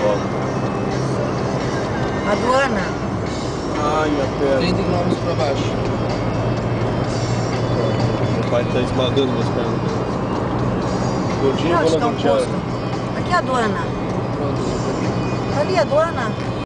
Aduana. Ai, minha perna. 30 km pra baixo. Meu pai tá esmagando minhas pernas. Gordinho, Onde vou está na o rodoviária. posto? Aqui é a aduana. Pronto, Ali a aduana.